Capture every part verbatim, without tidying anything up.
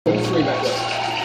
Three back up.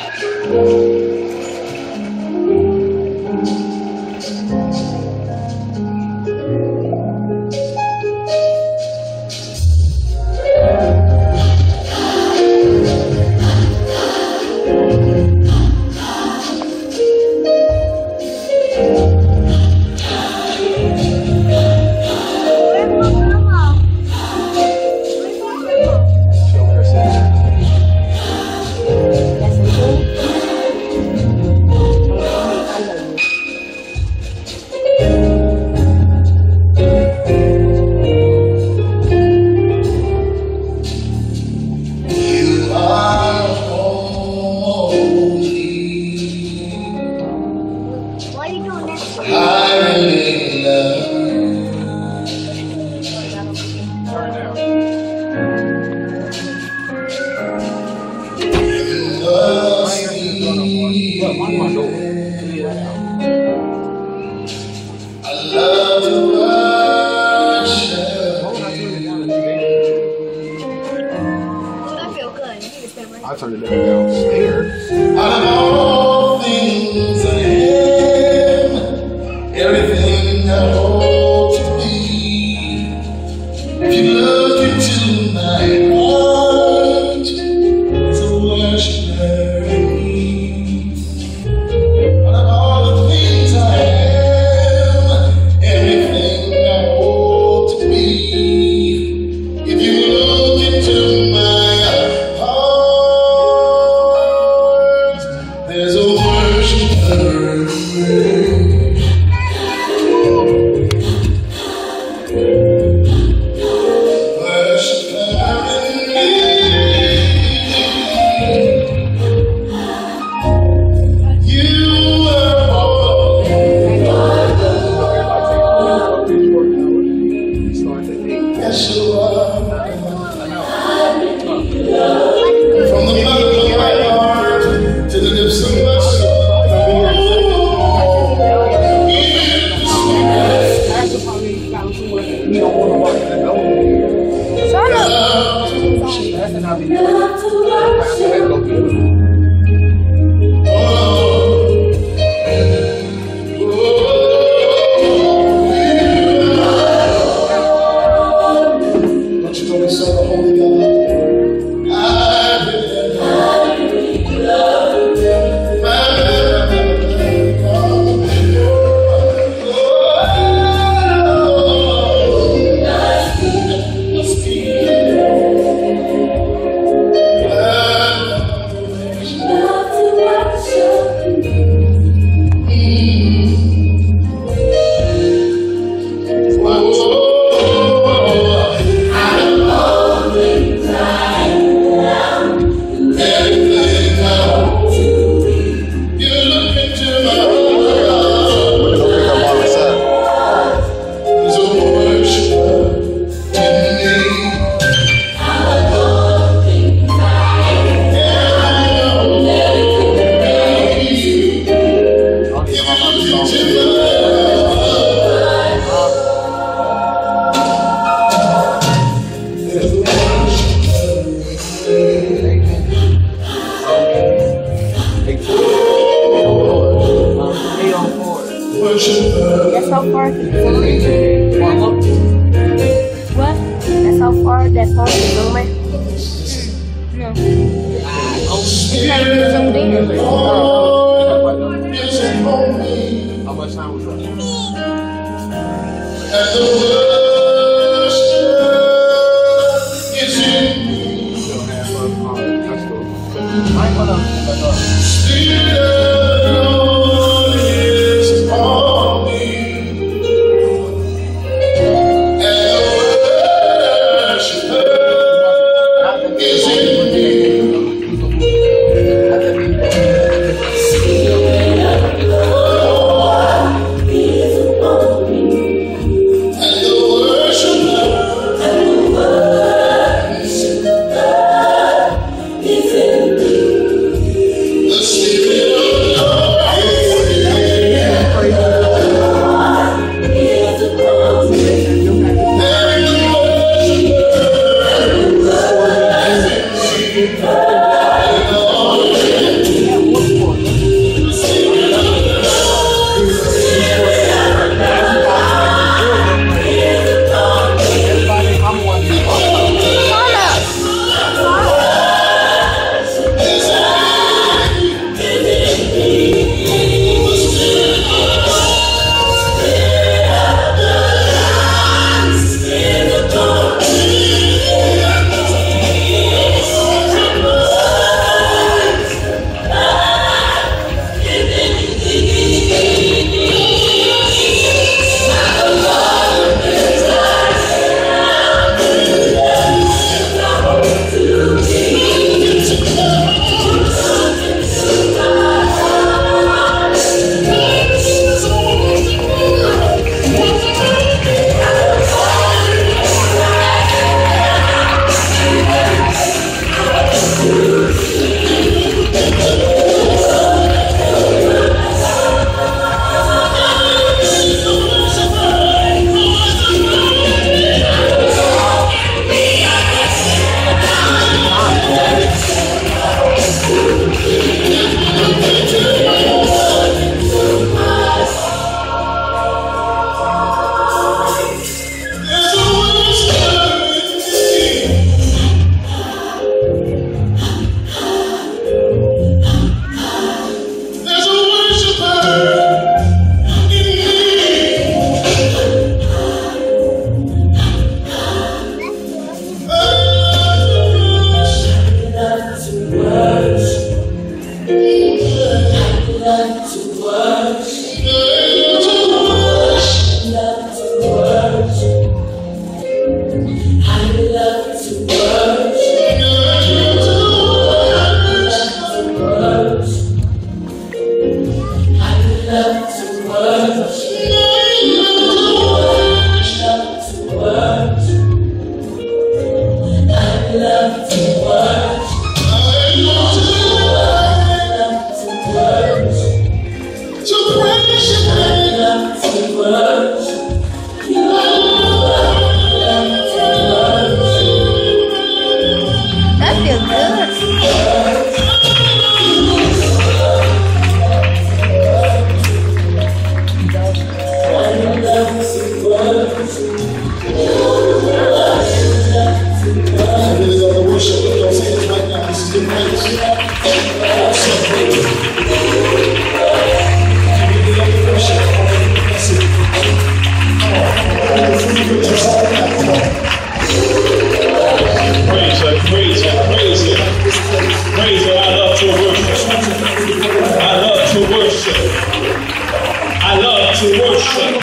I turned it down downstairs. Out of all things I am, everything I hope to be, if you look into my heart, it's a worshiper in me. Out of all the things I am, everything I hope to be, if you look into my there's a worshiper in me. Worshiper in me. You are all. Yes, you are. From the bottom of my heart to the lips of my soul. Shut up! Don't you know we serve a holy God? That's how far. What? That's how far that far to go, man? No. It's not even zoomed in. Oh. How much time was that? The Spirit of God. to worship. I love to worship.